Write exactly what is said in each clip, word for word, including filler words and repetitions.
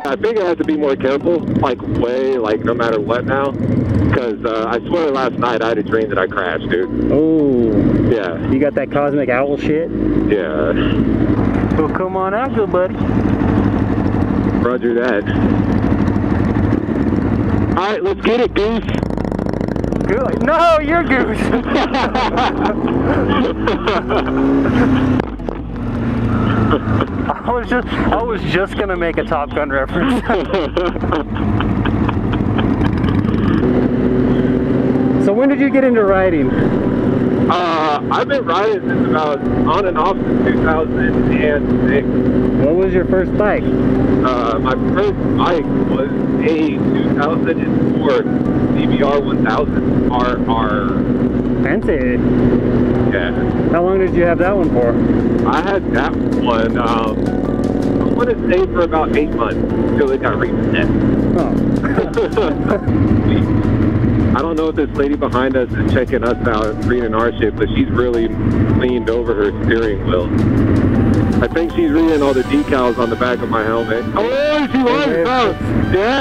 I think I have to be more careful, like way, like no matter what now. Because uh, I swear last night I had a dream that I crashed, dude. Oh. Yeah. You got that cosmic owl shit? Yeah. Well, come on out, good buddy. Roger that. Alright, let's get it, Goose. Good. No, you're Goose. I was just, I was just gonna make a Top Gun reference. So when did you get into riding? Uh, I've been riding since about on and off since two thousand six. What was your first bike? Uh, my first bike was a two thousand four C B R one thousand R R. Fancy. Yeah. How long did you have that one for? I had that one, um, I want to say for about eight months until it got reset. Oh. I don't know if this lady behind us is checking us out, reading our shit, but she's really leaned over her steering wheel. I think she's reading all the decals on the back of my helmet. Oh, she was out! Yeah?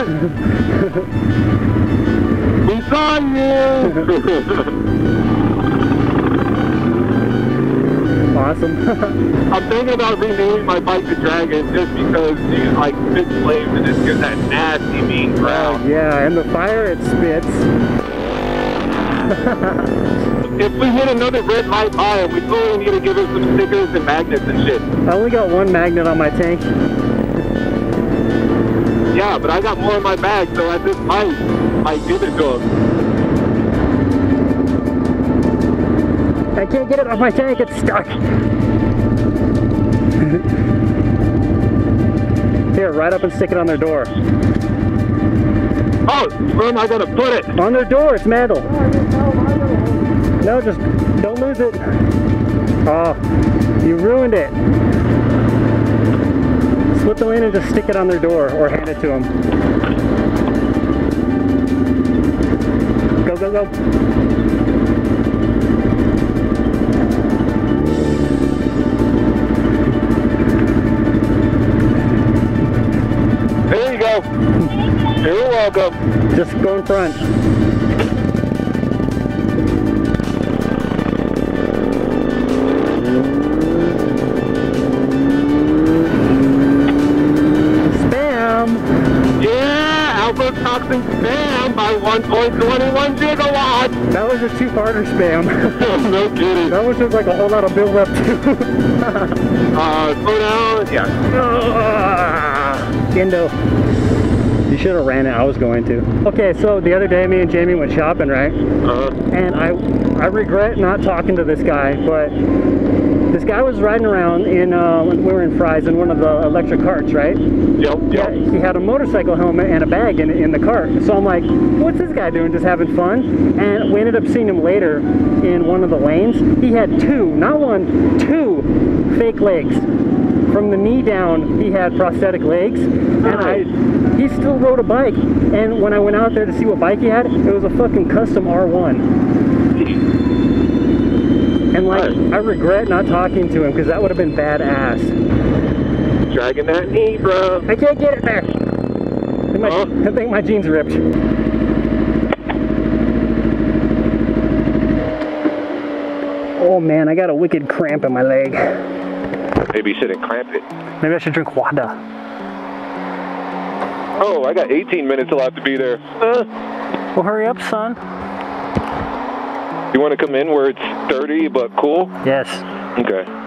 We saw you! Awesome. I'm thinking about renaming my bike to Dragon just because she's like spits flames and it's got that nasty mean ground. Oh, yeah, and the fire it spits. If we hit another red light fire, we totally need to give her some stickers and magnets and shit. I only got one magnet on my tank. Yeah, but I got more in my bag, so at this point, I give it to him. I can't get it off my tank, it's stuck. Here, ride up and stick it on their door. Oh, where am I going to put it? On their door, it's metal. No, just don't lose it. Oh, you ruined it. Slip the lane and just stick it on their door or hand it to them. Go, go, go. There you go. You're welcome. Just go in front. Spam! Yeah, Alpha Toxin Spam by one point two one gigawatts. That was a two-parter spam. No kidding. That was just like a whole lot of build-up too. uh, slow down. Yeah. Gendo. You should have ran it. I was going to. Okay, so the other day me and Jamie went shopping, right? Uh-huh. And I I regret not talking to this guy, but this guy was riding around in, uh, when we were in Fry's in one of the electric carts, right? Yep, yep. Yeah, he had a motorcycle helmet and a bag in, in the cart. So I'm like, what's this guy doing? Just having fun? And we ended up seeing him later in one of the lanes. He had two, not one, two fake legs. From the knee down, he had prosthetic legs, and I, he still rode a bike. And when I went out there to see what bike he had, it was a fucking custom R one. And like, I regret not talking to him because that would have been badass. Dragging that knee, bro. I can't get it there. I think my, huh? I think my jeans ripped. Oh man, I got a wicked cramp in my leg. Maybe you shouldn't cramp it. Maybe I should drink water. Oh, I got eighteen minutes till I have to be there. Uh, well, hurry up, son. You want to come in where it's dirty but cool? Yes. Okay.